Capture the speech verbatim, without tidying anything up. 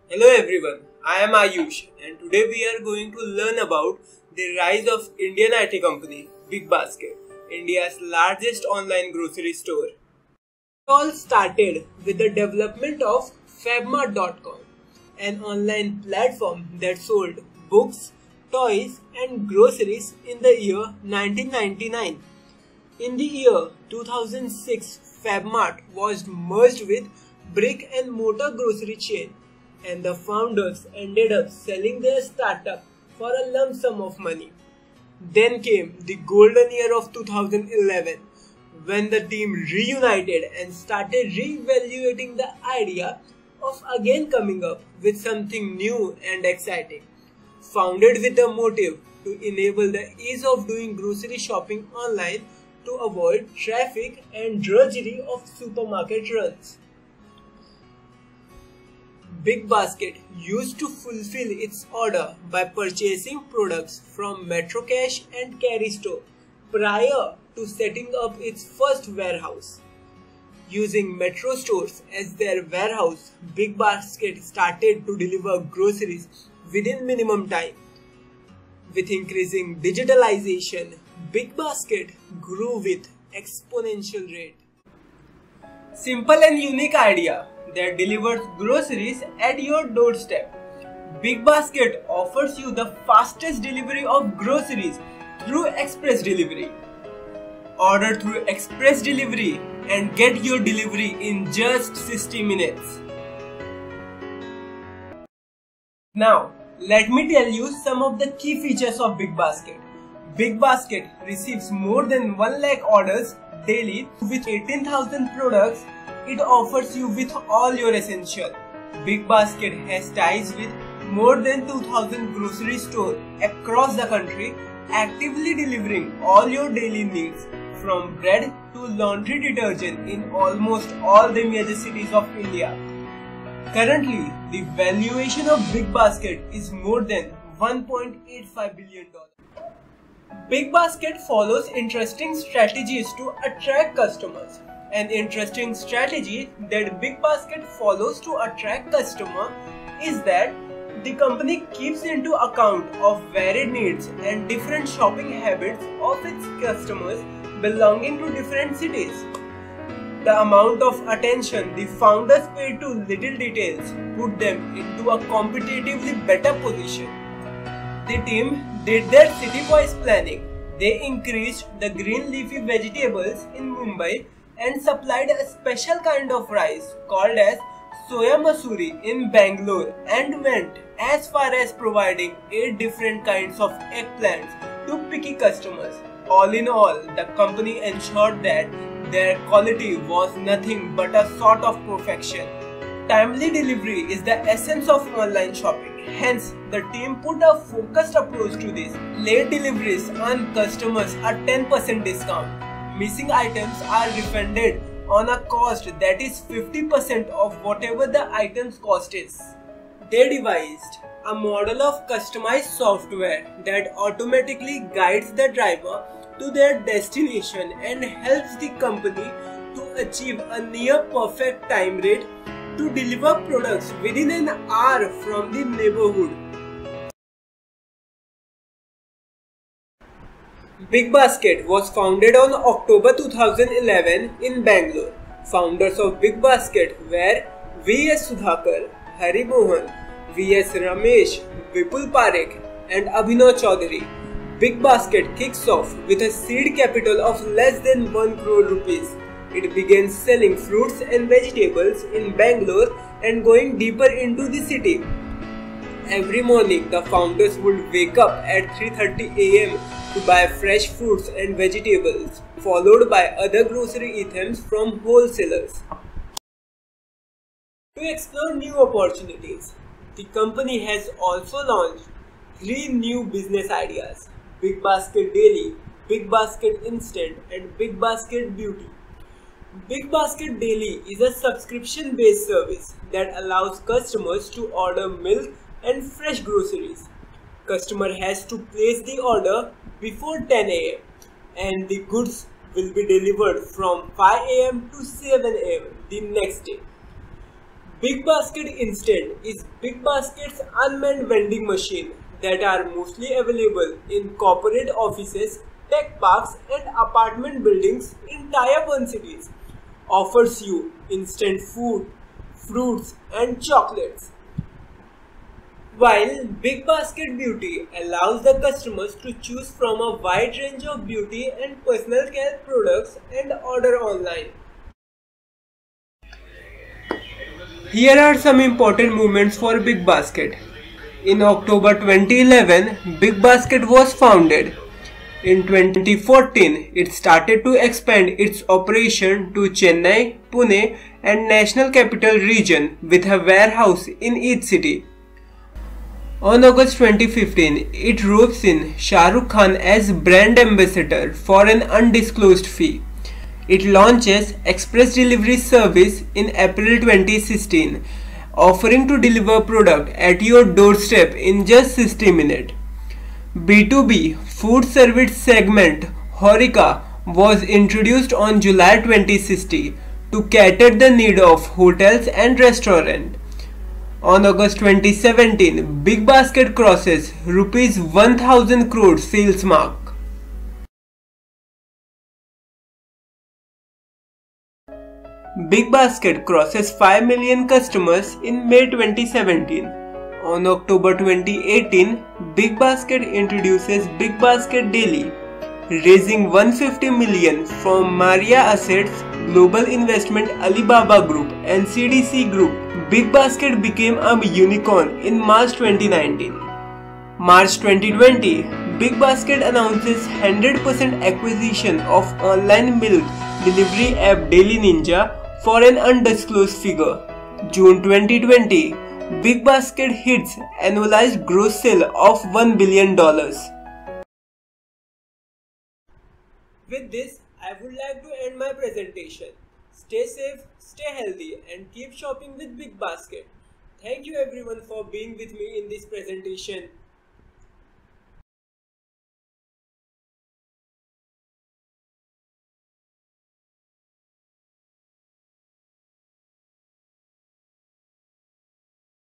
Hello everyone, I am Ayush and today we are going to learn about the rise of Indian I T company BigBasket, India's largest online grocery store. It all started with the development of Fabmart dot com, an online platform that sold books, toys and groceries in the year nineteen ninety-nine. In the year two thousand six, Fabmart was merged with brick and mortar grocery chain, and the founders ended up selling their startup for a lump sum of money. Then came the golden year of two thousand eleven, when the team reunited and started re-evaluating the idea of again coming up with something new and exciting. Founded with the motive to enable the ease of doing grocery shopping online to avoid traffic and drudgery of supermarket runs. BigBasket used to fulfill its order by purchasing products from Metro Cash and Carry Store prior to setting up its first warehouse. Using Metro stores as their warehouse, BigBasket started to deliver groceries within minimum time. With increasing digitalization, BigBasket grew with exponential rate. Simple and unique idea that delivers groceries at your doorstep. BigBasket offers you the fastest delivery of groceries through express delivery. Order through express delivery and get your delivery in just sixty minutes. Now, let me tell you some of the key features of BigBasket. BigBasket receives more than one lakh orders daily with eighteen thousand products. It offers you with all your essential. BigBasket has ties with more than two thousand grocery stores across the country, actively delivering all your daily needs from bread to laundry detergent in almost all the major cities of India. Currently, the valuation of BigBasket is more than one point eight five billion dollars. BigBasket follows interesting strategies to attract customers. An interesting strategy that BigBasket follows to attract customers is that the company keeps into account of varied needs and different shopping habits of its customers belonging to different cities. The amount of attention the founders pay to little details put them into a competitively better position. The team did their city-wise planning. They increased the green leafy vegetables in Mumbai and supplied a special kind of rice called as soya masuri in Bangalore, and went as far as providing eight different kinds of eggplants to picky customers. All in all, the company ensured that their quality was nothing but a sort of perfection. Timely delivery is the essence of online shopping. Hence, the team put a focused approach to this. Late deliveries earn customers a ten percent discount. Missing items are refunded on a cost that is fifty percent of whatever the item's cost is. They devised a model of customized software that automatically guides the driver to their destination and helps the company to achieve a near perfect time rate to deliver products within an hour from the neighborhood. BigBasket was founded on October two thousand eleven in Bangalore. Founders of BigBasket were V S Sudhakar, Hari Mohan, V S Ramesh, Vipul Parekh and Abhinav Chaudhary. BigBasket kicks off with a seed capital of less than one crore rupees. It began selling fruits and vegetables in Bangalore and going deeper into the city. Every morning, the founders would wake up at three thirty a m to buy fresh fruits and vegetables, followed by other grocery items from wholesalers. To explore new opportunities, the company has also launched three new business ideas: BigBasket Daily, BigBasket Instant and BigBasket Beauty. BigBasket Daily is a subscription-based service that allows customers to order milk and fresh groceries. Customer has to place the order before ten a m and the goods will be delivered from five a m to seven a m the next day. Big Basket Instant is Big Basket's unmanned vending machine that are mostly available in corporate offices, tech parks and apartment buildings in tier one cities. Offers you instant food, fruits and chocolates. While Big Basket Beauty allows the customers to choose from a wide range of beauty and personal care products and order online. Here are some important movements for Big Basket. In October twenty eleven, Big Basket was founded. In twenty fourteen, it started to expand its operation to Chennai, Pune and National Capital Region with a warehouse in each city. On August twenty fifteen, it ropes in Shah Rukh Khan as brand ambassador for an undisclosed fee. It launches express delivery service in April twenty sixteen, offering to deliver product at your doorstep in just sixty minutes. B two B food service segment Horeca was introduced on July twenty sixteen to cater the need of hotels and restaurants. On August twenty seventeen, Big Basket crosses rupees one thousand crore sales mark. Big Basket crosses five million customers in May twenty seventeen. On October twenty eighteen, Big Basket introduces Big Basket Daily, raising one hundred fifty million from Maria Assets, Global Investment Alibaba Group and C D C Group. Big Basket became a unicorn in March twenty nineteen. March twenty twenty, Big Basket announces one hundred percent acquisition of online milk delivery app Daily Ninja for an undisclosed figure. June twenty twenty, Big Basket hits annualized gross sale of one billion dollars. With this, I would like to end my presentation. Stay safe, stay healthy and keep shopping with Big Basket. Thank you everyone for being with me in this presentation.